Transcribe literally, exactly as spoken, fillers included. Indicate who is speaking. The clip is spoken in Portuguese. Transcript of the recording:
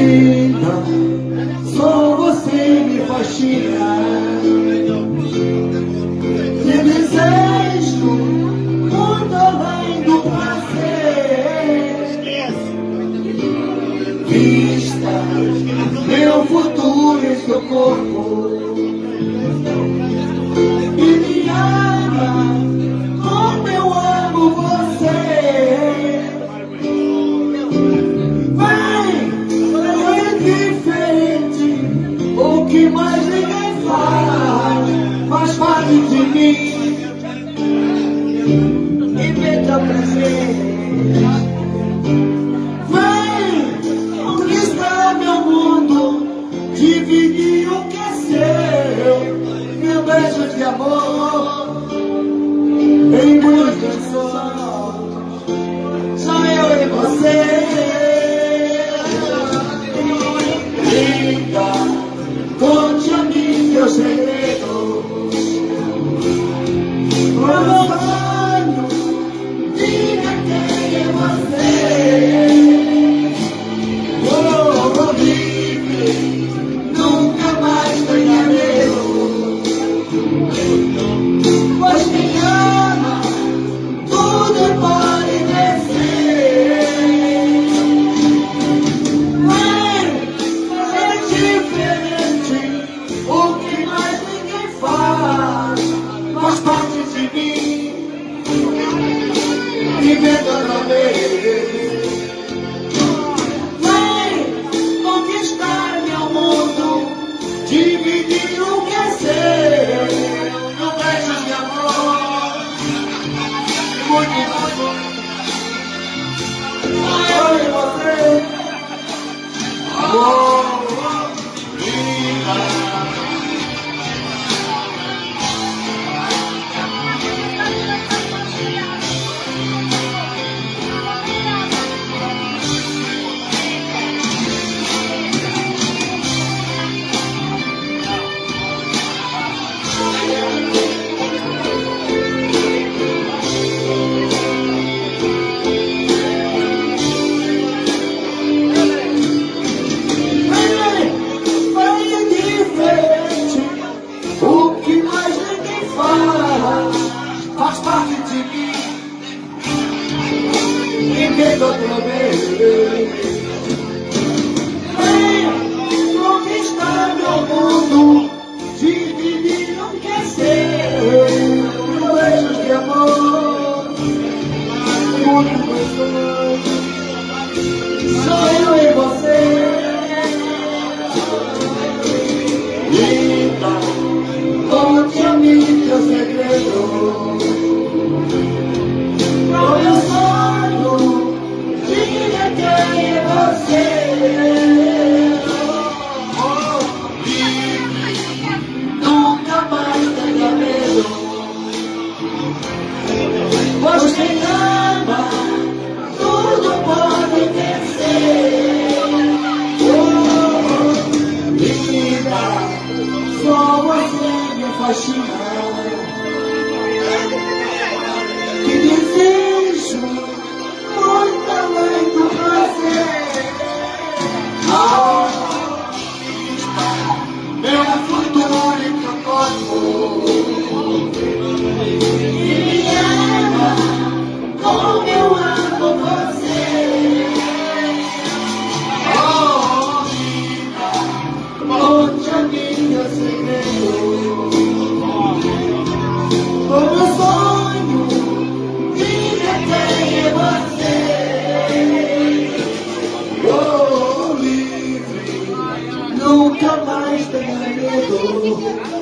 Speaker 1: Linda, só você me fascina. Te desejo muito além do prazer. Vista meu futuro em seu corpo e me ama como eu amo você. O que mais ninguém faz, faz parte de mim e me dá prazer. Vem conquistar meu mundo, dividir o que é seu, meu beijo de amor em muitas canções. Só eu e você. Linda, conte a mim teus segredos. Meu sonho, diga quem é você. Oh, livre, nunca mais tenha medo. Pois me ama, tudo pode vencer. O que mais ninguém faz, faz parte de mim, vivendo outra vez. Vem conquistar meu mundo, dividir o que é seu, meu beijo de amor, muito amor. Eu e você. Oh. Faz parte de mim, vivendo outra vez. Venha conquistar meu mundo, dividir o que é seu, beijos de amor, muito gostoso. Só eu e você. Linda, conte a mim teu segredo. Meu sonho, diga quem é você. Oh, livre, nunca mais tenha medo. Pois quem ama, tudo pode vencer. Oh, linda, só você me fascina. Que desejo muito além do prazer. Ah, meu futuro e teu corpo e me ama como eu amo você. Oh, linda, conte a mim meu segredo. Como sonho, diga quem é você. Oh, livre, nunca mais tenha medo.